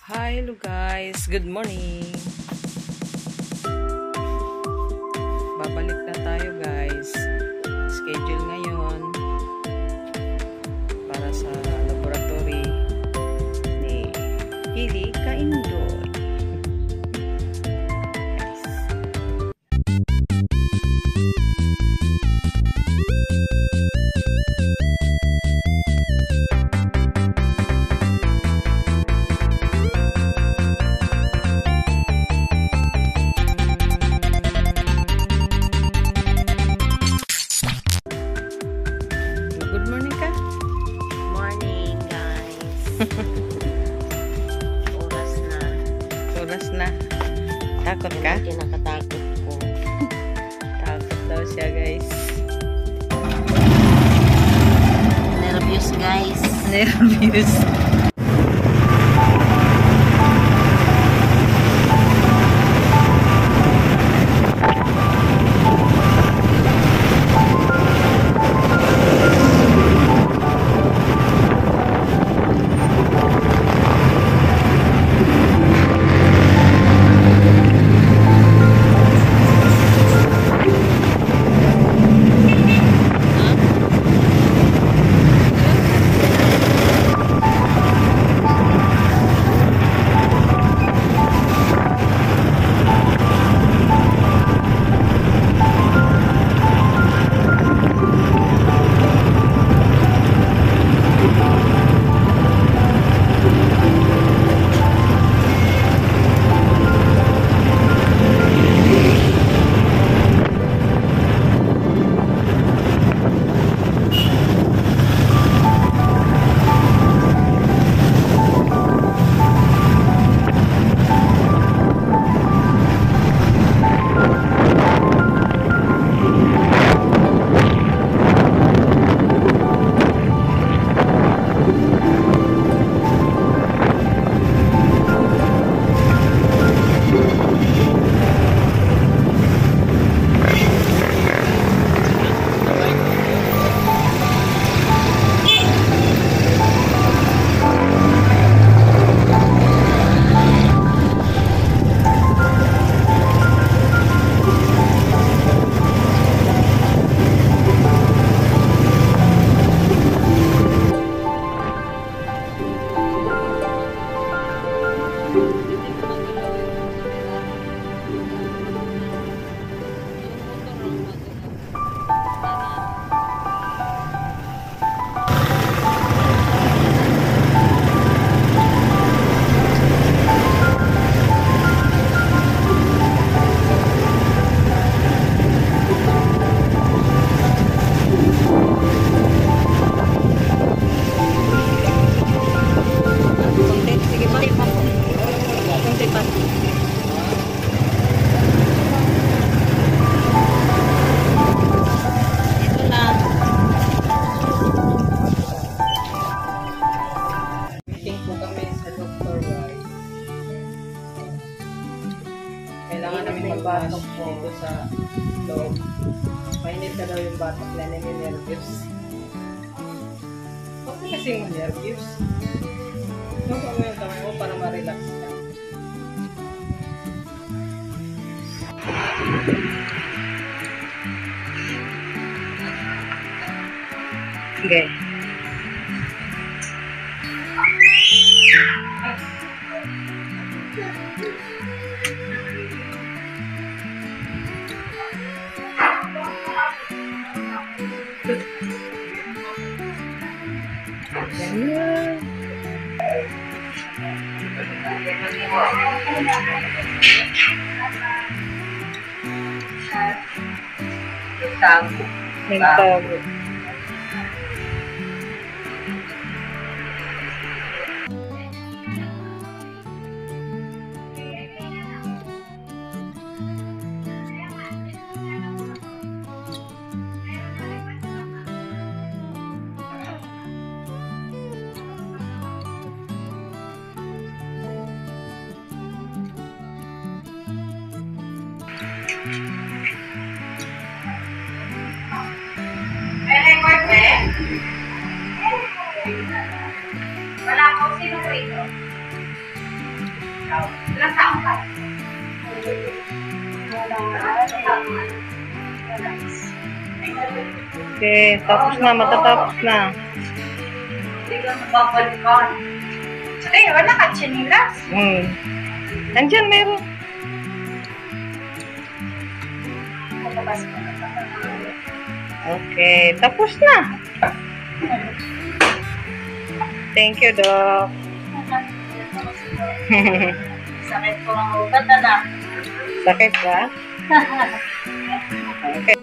Hi, hello guys. Good morning. Babalik na tayo guys. Schedule ngayon para sa laboratory ni Pili Kaindoy. Good morning ka? Morning, guys. Oras na. Takot ka? Hindi nakatakot ko. Takot daw siya guys. Nervous, guys. Nervous. Kailangan namin magbatok dito sa loob. Mainit na daw yung batok na nini-nervous. Huwag ka kasi yung nervous. Huwag mo yung kamay mo para ma-relax ka. Okay. Ganyan. Tago. Wala po, sino po ito? Ilang taon ka? Okay, tapos na, matatapos na. Hindi ka mababalikan. Ay, wala ka chinilas. Nandyan meron. Okay, tapos na. Thank you, Doc. Sakit ko ang ugat, anak. Sakit ba? Okay.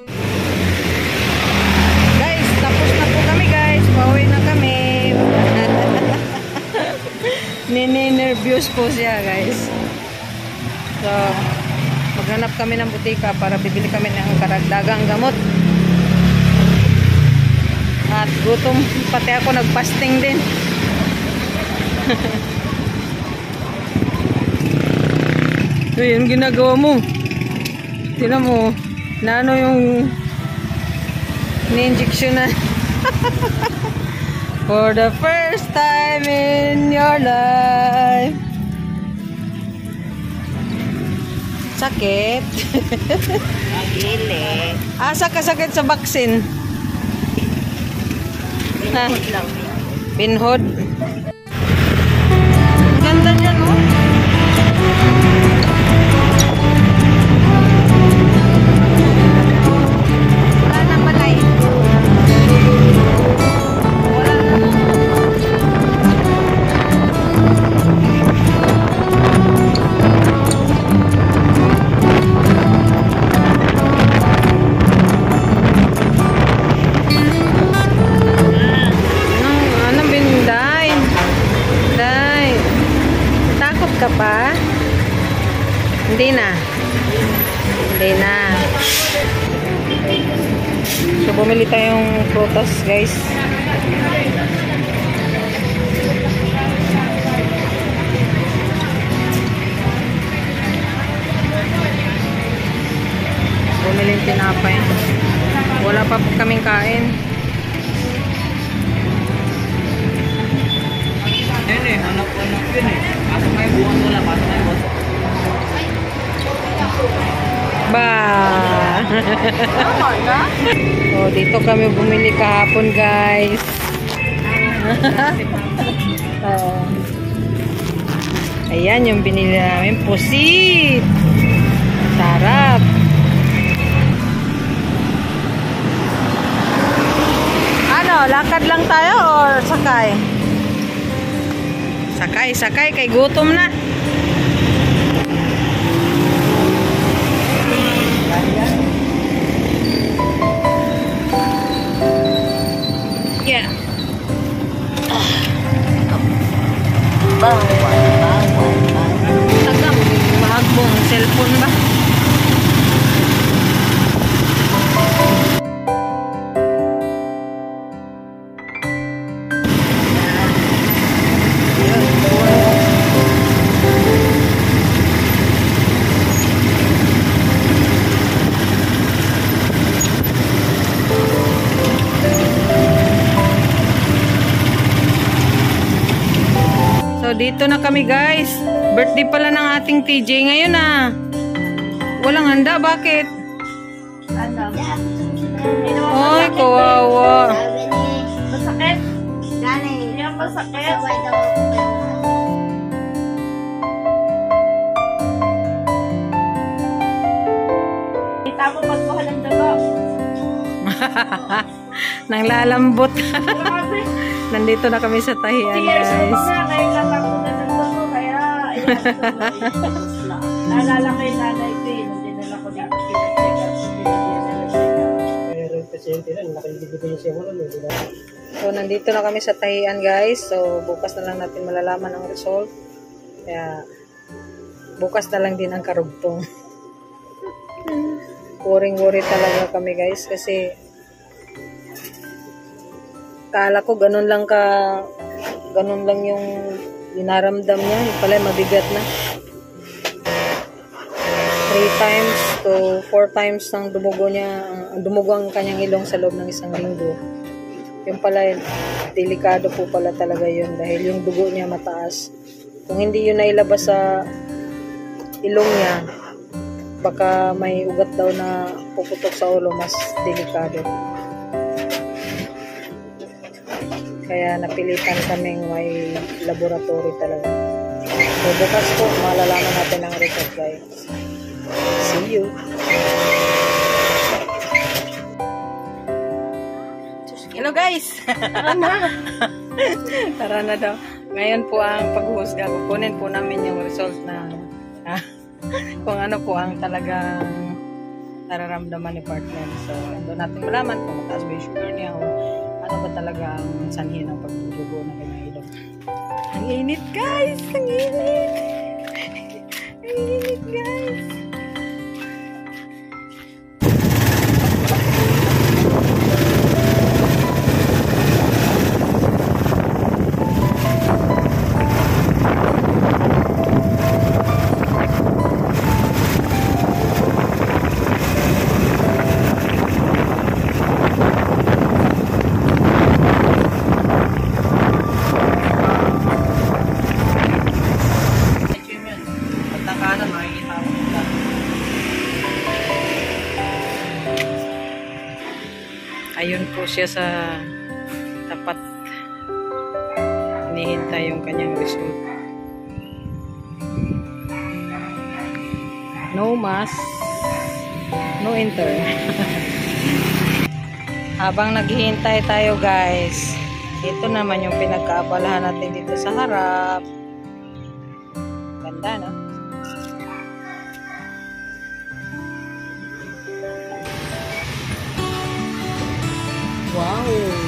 Guys, tapos na po kami guys. Pauwi na kami. Nini-nervous po siya guys. So, maghanap kami ng butika para bibili kami ng karagdagang gamot. At gutom, pati ako nagpasting din. Uy, yung ginagawa mo. Tignan mo, na ano yung ni-injection na. For the first time in your life. Sakit. Gili. Asa ka sakit sa vaccine? Pinhod lang. Pinhod. Ganda niyan, oh. Wala na balay. Wala na. Anong binday? Day. Takot ka pa? Hindi na. Hindi na. So, bumili tayong prutas, guys. Bumili yung tinapay. Wala pa po kaming kain. Yan eh, anak-anak yun eh. Pasok kayo buwan wala, pasok kayo buwan. Ba. Oh, dito kami bumili kahapon, guys. Oh. Ayan yung binili namin, pusit. Sarap. Ano, lakad lang tayo or sakay? Sakay, kay gutom na. Yeah. Bawal. Tagam, mahagbong cellphone ba? So, dito na kami guys. Birthday pala ng ating TJ ngayon ah. Walang handa, bakit? Ay, kawawa. Masakit? Dali. Yan, masakit. Kita mo pagkuha ng dugo. Nang lalambot. Grabe. Nandito na kami sa tahian Years old guys. na, kaya natakot na ng dugo. Kaya, ayan. Naalala ko yung nanay ko eh. Nung dinala ko dito, pinacheck up. Pinagyan na check up. Mayroong pasyente lang, nakilibigay siya mo rin. So, nandito na kami sa tahian guys. So, bukas na lang natin malalaman ang result. Kaya, bukas na lang din ang karugtong. Worry talaga kami guys. Kasi, kala ko ganun lang yung dinaramdam niya. Yung pala mabigat na. 3 times to 4 times ng dumugo niya, dumugo ang kanyang ilong sa loob ng isang linggo. Yung pala, delikado po pala talaga yun dahil yung dugo niya mataas. Kung hindi yun nailabas sa ilong niya. Baka may ugat daw na puputok sa ulo, mas delikado. Kaya napilitan kaming may laboratory talaga. So bukas po, malalaman natin ang result guys. See you! Hello guys! Tara na daw. Ngayon po ang paghuhusga. Kukunin po namin yung result na kung ano po ang talagang nararamdaman ni partner. So, doon natin malaman kung mataas ba yung sugar niya o ano ba talaga ang sanhi ng pagdudugo na kanyang ilong. Ang init guys! Ang init! Ang init guys! Ayun po siya sa tapat. Hinihintay yung kanyang result. No mask, no intern. Habang naghihintay tayo guys, ito naman yung pinagkaabalahan natin dito sa harap. Ganda, no? Wow!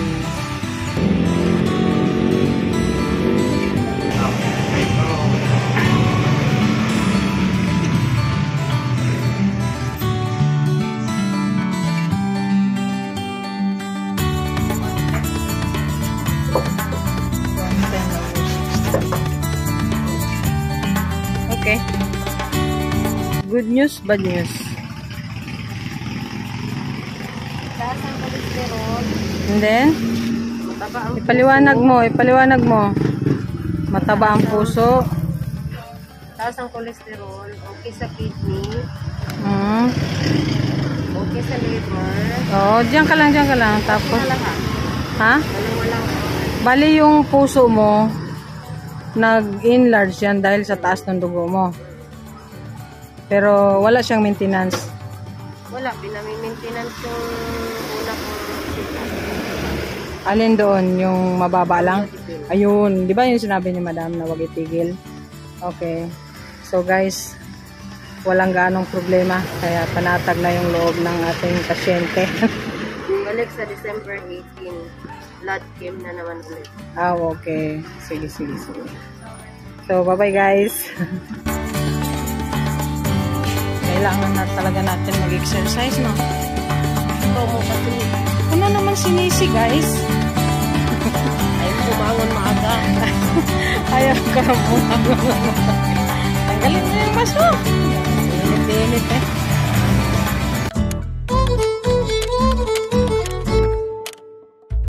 Okay. Good news, bad news. Taas ang kolesterol. And then, Mataba ang ipaliwanag mo. Mataba ang puso. taas ang kolesterol. Okay sa kidney. Okay sa liver. Oh, diyan ka lang. Tapos, Wala ka. ha? Wala. Bali yung puso mo, nag-enlarge yan dahil sa taas ng dugo mo. Pero wala siyang maintenance. Wala. Pinami-maintenance yung una kong sikat. Alin doon? Yung mababa lang? Ayun. Di ba yung sinabi ni madam na wag itigil? Okay. So guys, walang ganong problema. Kaya panatag na yung loob ng ating pasyente. Balik sa December 18. Blood chem na naman ulit. Okay. Sige. So, bye-bye guys. Kailangan na talaga natin mag-exercise, no? Ikaw mo kasi. Ano naman sinisi, guys? Ayaw bumangon maaga. Ayaw ka bumangon. Tanggalin mo yung mask mo. Init-init eh.